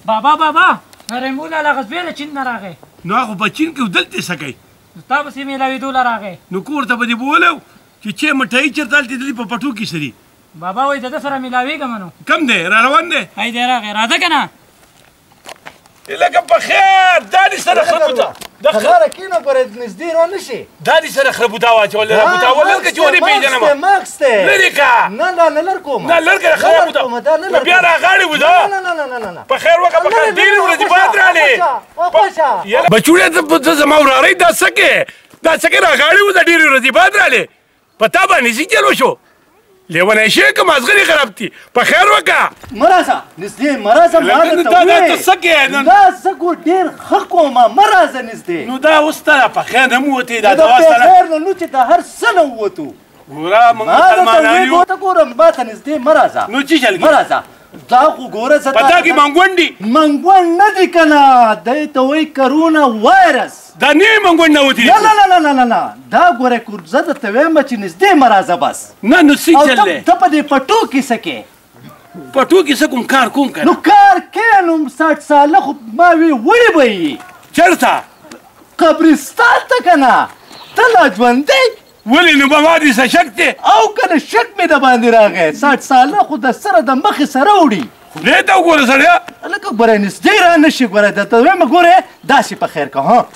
بابا رحمول الله غزبې له چین نه راغی نو هغه په چین کې دلته څه کوي تا پسې میلاوېدو له راغی نو کور ته به دې بولو چې چې مټۍ چېرته هلته دلې په پټو کې سري بابا وایي د ده سره میلاوېږم نو کم دی را روان دی هی دی راغی راځه که نه لکه په خیر دا دې سره خربوته لاره کېنه ګوره نږدې را نه شي دا دې سره خربوته واچول خربوته ولر که چې ونې پېژنم ماکس دی لرې که نه نه لر کوم نه لر که خربوته نو بیا راغاړې و ده په خیر وکړه په خیر ډېرې ورځې بعد رالې بچوړې ته زما وراره دا څه کې دا څه کې راغاړې و ده ډېرې ورځې بعد رالې په تا باندې څه چل وشو لیونی شی که مازغرې خراب دي په خیر وکړه مه راځه نږدې مه راځه ما درته دا ته څه کوې دا زه خو ډېر ښه کومه مه راځه نږدې نو دا اوس ته په خیر نه مو وتې دا د خیر نه نو چې د هر څه نه ووتو ګوره موږ مسلمانان یو ته ګوره ما ته نږدې مه راځه نو چې چل مه راځه دا خو ګوره زه په تا کې منګون دي منګون نه دي که نه دی ته وایي کرونا وایرس دا نه منګون نه وتې نه دا ګوره زه درته وایم چې نږدې مه راځه بس نه نو څه چل دی ته په دې پټو کې څه کې پټو کې څه کوم کار کوم که نو کار کې نو 60 ساله خو ما وی وړې به یي چېرته قبرستان ته که نه ته لا ژوندی ولې نو به ما دې څه شک دی او که نه شک مې د باندې راغی 60 ساله خو د سره د مخې سره وړي خدای ته وګوره سړیه لکه ګوره نږدې را نه شي ګوره درته وایم ګورې داسې په خیر که ها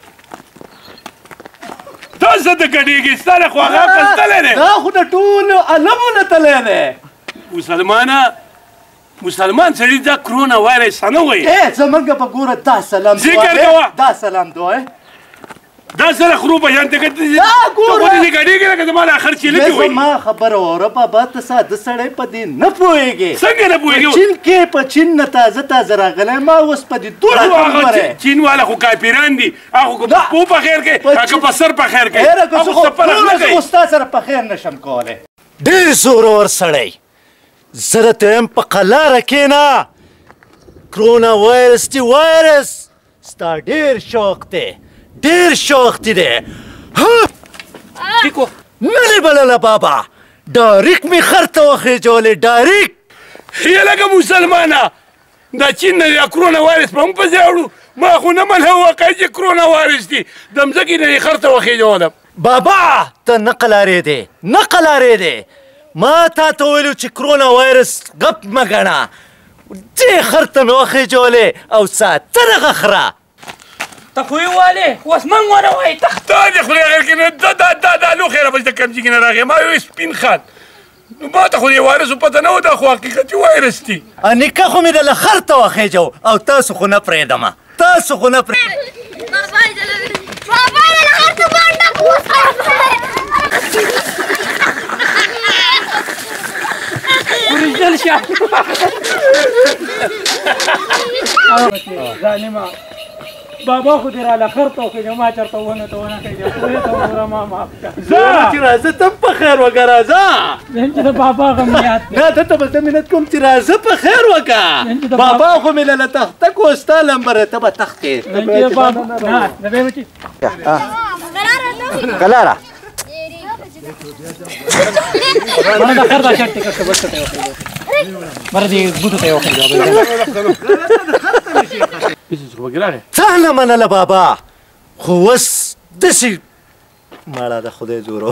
تا څه ته کډېږي ستا نه خو هغه عقل تلی دی دا خو د ټولو علمو نه تلی دی مسلمان سړي دا کرونا وایرس نه وایي زمونږ په ګوره دا سلام ذکر کوه دا سلام دعا دا سره خرو په شان ته کړي دا ګوره ته کډېږي لکه زما له آخر چیلې کې وایي زما خبره واوره بابا ته ساده سړی په دې نه پوهېږې څنګه نه پوهېږې چین کې په چین نه تازه راغلی ما اوس په دې دوړه ګورې چین والا خو کافران دي هغه که په په خیر کې هغه په سر په خیر کې هغه څه فرق نه کوي خو ستا سره په خیر نشم کولی ډېر زورور سړی زه درته وایم په قلاره کښېنه کرونا وایرس دی وایرس ستا ډېر شوق دی ډېر شوق دی ټیکو نه دې بلله بابا ډایرکټ مې خر ته وخېجولې ډایرکټ یا لکه مسلمانه دا چین نه یا کرونا وایرس په موږ پسې اړو ما خو نه منله واقعي چې کرونا وایرس دي د مځکې نه یې خر ته وخېجولم بابا ته نه قلارېدې ما تا ته ویلو چې کرونا وایرس غپ مه ګڼه دې خر ته مې وخېجولې او ساتنه خره ته خو یې والې اوس موږ ونه وایي دا دې خدای خیر کړي دا لوښی راپسې د کمچې کې نه راغی ما ویل سپین خط نو ما ته خو دې وایرسو پته نه و دا خو حقیقتي وایرس دي نکاح خو مې دله خر ته وخېجو او تاسو خو نه پرېږدمه اوریجنل شه ظالمه بابا خو دې راله خر ته وخېږه ما چېرته ونه ته ونه خېږه خدای ته وګوره ما معاف کړه چې راځه ته په خیر وکړه راځه چې د بابا غم یاد دی نه دته به زه منت کوم چې راځه په خیر وکړه بابا خو مې له تختک و ستا لمبره ته به تختې کلاره مرا دا خر دا شرط ټیکټ ته بچته یو مرا دې بوټو ته یو څه نه منله بابا خو اوس داسې مړه د خدای زورو